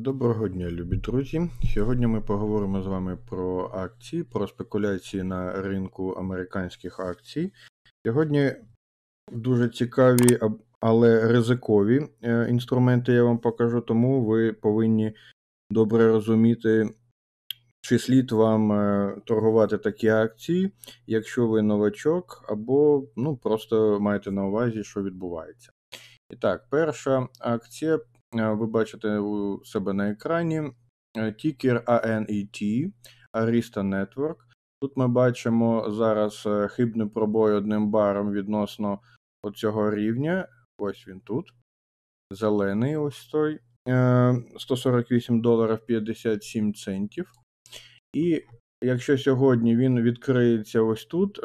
Доброго дня, любі друзі. Сьогодні ми поговоримо з вами про акції, про спекуляції на ринку американських акцій. Сьогодні дуже цікаві, але ризикові інструменти я вам покажу, тому ви повинні добре розуміти, чи слід вам торгувати такі акції, якщо ви новачок, або просто маєте на увазі, що відбувається. І так, перша акція, ви бачите у себе на екрані, тікер ANET, Arista Network. Тут ми бачимо зараз хибний пробой одним баром відносно оцього рівня. Ось він тут. Зелений ось той. $148.57. І якщо сьогодні він відкриється ось тут,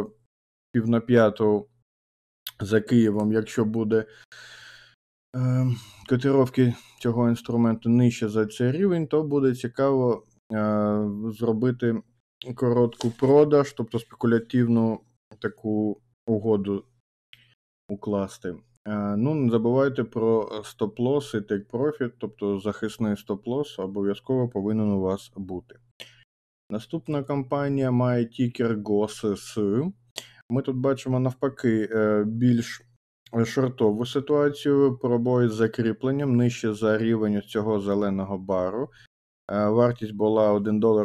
4:30 за Києвом, якщо буде котировки цього інструменту нижче за цей рівень, то буде цікаво зробити коротку продаж, тобто спекулятивну таку угоду укласти. Не забувайте про стоп-лосс і take-profit, тобто захисний стоп-лосс обов'язково повинен у вас бути. Наступна компанія має тікер GOSS. Ми тут бачимо навпаки більш шортову ситуацію, пробой з закріпленням нижче за рівень цього зеленого бару. Вартість була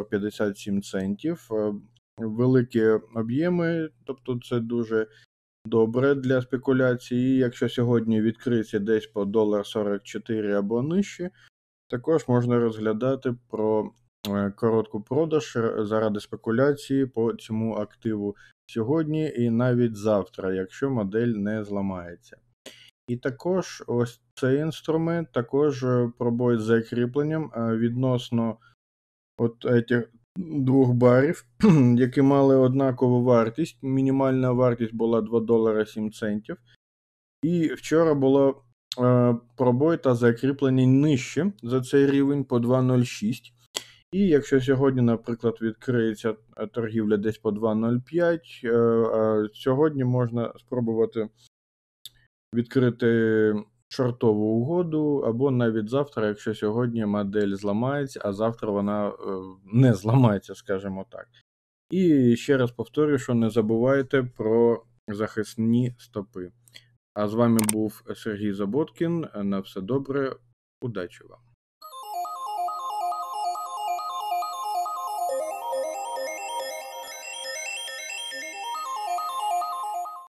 $1.57. Великі об'єми, тобто це дуже добре для спекуляції. І якщо сьогодні відкриється десь по $1.44 або нижче, також можна розглядати про коротку продаж заради спекуляції по цьому активу сьогодні і навіть завтра, якщо модель не зламається. І також ось цей інструмент, також пробой з закріпленням відносно цих двох барів, які мали однакову вартість. Мінімальна вартість була $2.07. І вчора було пробой та закріплення нижче за цей рівень по 2.06. І якщо сьогодні, наприклад, відкриється торгівля десь по 2.05, сьогодні можна спробувати відкрити шортову угоду, або навіть завтра, якщо сьогодні модель зламається, а завтра вона не зламається, скажімо так. І ще раз повторюю, що не забувайте про захисні стопи. А з вами був Сергій Заботкін. На все добре, удачі вам!